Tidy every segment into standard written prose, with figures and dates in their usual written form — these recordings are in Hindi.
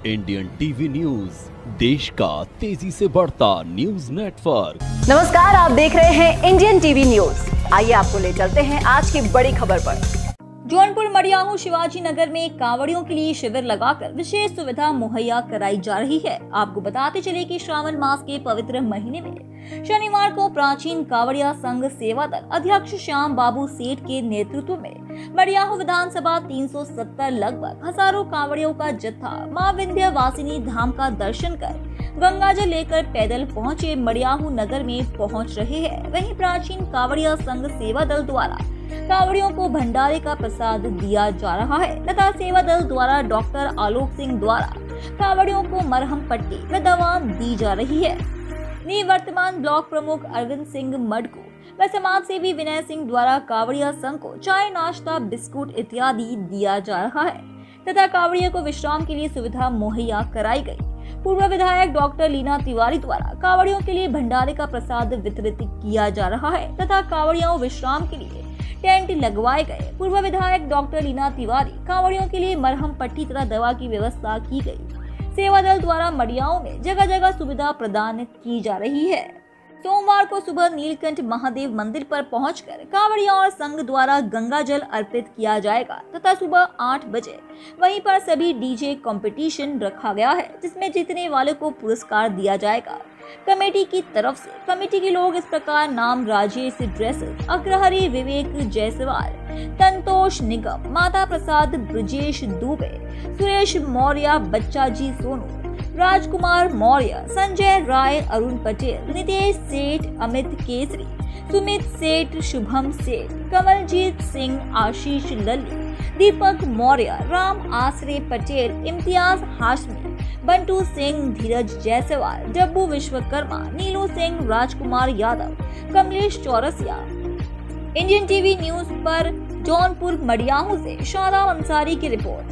इंडियन टीवी न्यूज, देश का तेजी से बढ़ता न्यूज नेटवर्क। नमस्कार, आप देख रहे हैं इंडियन टीवी न्यूज। आइए आपको ले चलते हैं आज की बड़ी खबर पर। जौनपुर मडियाहू शिवाजी नगर में कांवड़ियों के लिए शिविर लगाकर विशेष सुविधा मुहैया कराई जा रही है। आपको बताते चले कि श्रावण मास के पवित्र महीने में शनिवार को प्राचीन कांवड़िया संघ सेवा दल अध्यक्ष श्याम बाबू सेठ के नेतृत्व में मडियाहू विधानसभा 370 लगभग हजारों कांवड़ियों का जत्था मां विंध्यवासिनी धाम का दर्शन कर गंगाजल लेकर पैदल पहुंचे मडियाहू नगर में पहुंच रहे हैं। वहीं प्राचीन कांवड़िया संघ सेवा दल द्वारा कांवड़ियों को भंडारे का प्रसाद दिया जा रहा है तथा सेवा दल द्वारा डॉक्टर आलोक सिंह द्वारा कांवड़ियों को मरहम पट्टी व दवा दी जा रही है। निवर्तमान ब्लॉक प्रमुख अरविंद सिंह मडकू व समाज सेवी विनय सिंह द्वारा कांवड़िया संघ को चाय, नाश्ता, बिस्कुट इत्यादि दिया जा रहा है तथा कांवड़ियों को विश्राम के लिए सुविधा मुहैया कराई गई। पूर्व विधायक डॉक्टर लीना तिवारी द्वारा कांवड़ियों के लिए भंडारे का प्रसाद वितरित किया जा रहा है तथा कांवड़ियों विश्राम के लिए टेंट लगवाए गए। पूर्व विधायक डॉक्टर लीना तिवारी कांवड़ियों के लिए मरहम पट्टी तथा दवा की व्यवस्था की गई। सेवा दल द्वारा मडियाहू में जगह जगह सुविधा प्रदान की जा रही है। सोमवार को सुबह नीलकंठ महादेव मंदिर पर पहुंचकर कांवड़िया और संघ द्वारा गंगा जल अर्पित किया जाएगा तथा सुबह 8 बजे वहीं पर सभी डीजे कंपटीशन रखा गया है जिसमें जीतने वाले को पुरस्कार दिया जाएगा। कमेटी की तरफ से कमेटी के लोग इस प्रकार नाम राजेश ड्रेसेस, अग्रहरी विवेक जायसवाल, संतोष निगम, माता प्रसाद, ब्रजेश दुबे, सुरेश मौर्य, बच्चा जी सोनू, राजकुमार मौर्य, संजय राय, अरुण पटेल, नितेश सेठ, Amit Kesari, Sumit Seth, Shubham Seth, Kamaljeet Singh, Ashish Lalli, Deepak Maurya, Ram Asre Patel, Imtiyaz Hashmi, Bantu Singh, Dheeraj Jaiswal, Dabbu Vishwakarma, Neelu Singh, Rajkumar Yadav, Kamlesh Chaurasia. Indian TV news पर जौनपुर मडियाहू से शादाब अंसारी की रिपोर्ट।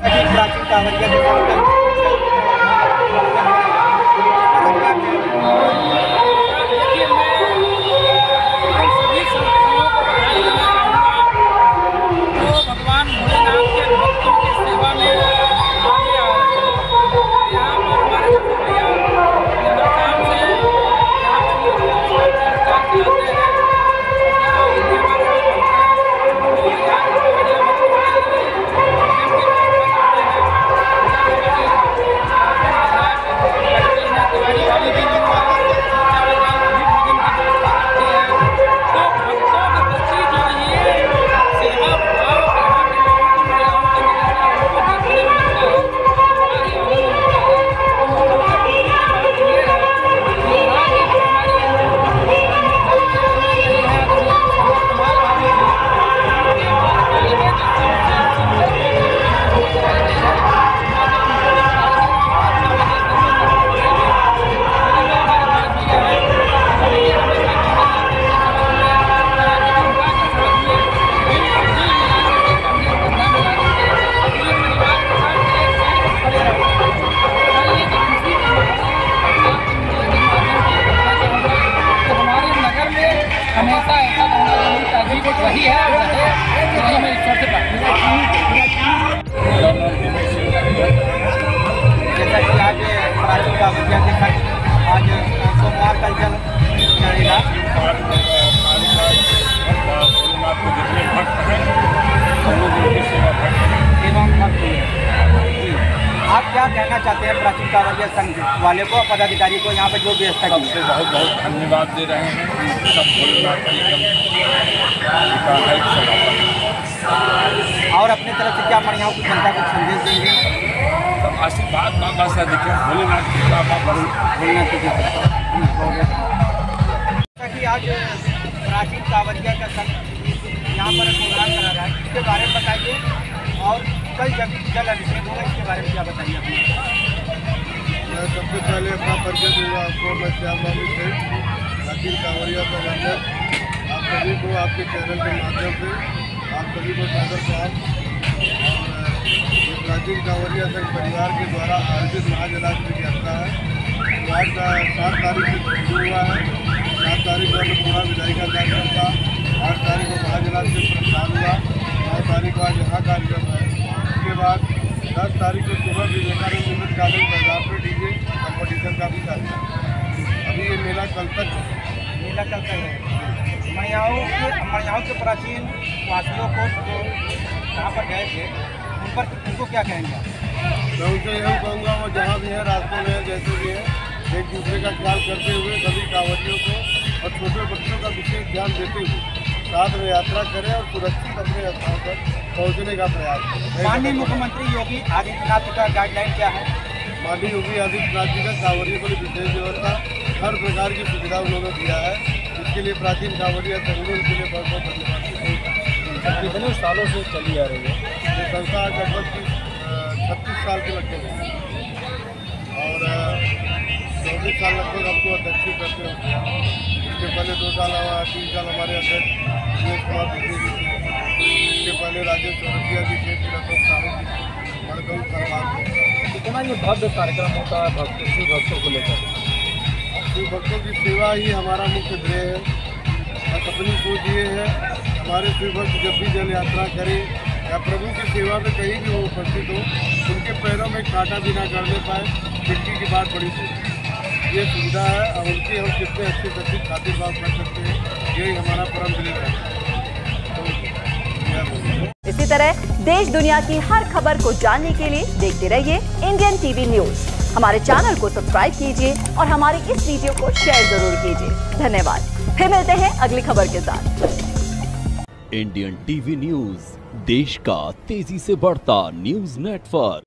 हमेशा ऐसा वही है मैं ईश्वर से जैसा कि आज प्राचीन कांवड़िया के साथ आज सोमवार का जल चढ़ेगा। जितने भक्त हैं एवं आप क्या कहना चाहते हैं प्राचीन कांवड़िया संघ वाले को, पदाधिकारी को, यहाँ पर जो व्यवस्था की है? बहुत बहुत धन्यवाद दे रहे हैं। सब भोलेनाथ की और अपने तरफ से क्या मडियाहू की जनता को संदेश देंगे? सब आशीर्वाद बाबा से अधिक भोलेनाथ की भोलेनाथ की जैसा कि आज प्राचीन कांवड़िया का संघ यहाँ पर प्रोग्राम करा रहा है, इसके बारे में बताइए। और कल जल अभिषेक होगा, इसके बारे में क्या बताइए अपने? मैं सबसे पहले अपना परिचय दूंगा आपको। मैं श्याम बाबू सेठ, प्राचीन कांवड़िया प्रबंधक। आप सभी को आपके चैनल के माध्यम से आप सभी को सादर प्रणाम। ये प्राचीन कांवड़िया संघ परिवार के द्वारा आयोजित महाजलाभिषेक यात्रा है। आज का 7 तारीख से शुरू हुआ है। 7 तारीख को अन्नपूर्णा विदाई का कार्यक्रम था। 8 तारीख को महाजलाभिषेक प्रस्थान हुआ। 9 तारीख को आज यहाँ कार्यक्रम है। उसके बाद 10 तारीख को सुबह विवेकानंद मित्र का कल तक मेला कल तक है। मड़ियाओं के प्राचीन वासियों को जो यहाँ पर गए थे उनको क्या कहेंगे? मैं उनसे यही कहूँगा वो जहाँ भी है रास्ते में जैसे भी है एक दूसरे का ख्याल करते हुए सभी कांवड़ियों को और छोटे बच्चों का विशेष ध्यान देते हुए साथ में यात्रा करें और सुरक्षित अपने स्थान पर पहुँचने का प्रयास करें। माननीय मुख्यमंत्री योगी आदित्यनाथ का गाइडलाइन क्या है? माननीय योगी आदित्यनाथ जी का कांवड़ियों को विशेष व्यवस्था हर प्रकार की सुविधा उन्होंने दिया है। इसके लिए प्राचीन कांवड़िया संगठन के लिए बहुत बहुत धन्यवाद। कितने सालों से चली आ रही है ये संस्था लगभग 36 साल के लगभग है और 24 साल लगभग हमको अध्यक्ष करते हैं। इसके पहले 2 साल 3 साल हमारे अध्यक्ष दिनेश कुमार बिजली जी थे। इसके पहले राजेश चौरसिया जी थे, फिर अशोक साहू जी थे, मड़गऊ सरकार थे। कितना ये भव्य कार्यक्रम होता है शिव भक्तों को लेकर? शिव भक्तों की सेवा ही हमारा मुख्य ध्येय है और अपनी सोच ये है हमारे शिव भक्त जब भी जल यात्रा करें या प्रभु की सेवा में कहीं भी वो उपस्थित हो उनके पैरों में कांटा भी ना करने पाए। खिड़की की बात बड़ी सी ये सुविधा है और उनकी हम कितने अच्छे से अच्छी खातिर बात कर सकते हैं, यही हमारा परम बिलीव है। इसी तरह देश दुनिया की हर खबर को जानने के लिए देखते रहिए इंडियन टीवी न्यूज। हमारे चैनल को सब्सक्राइब कीजिए और हमारी इस वीडियो को शेयर जरूर कीजिए। धन्यवाद। फिर मिलते हैं अगली खबर के साथ। इंडियन टीवी न्यूज, देश का तेजी से बढ़ता न्यूज नेटवर्क।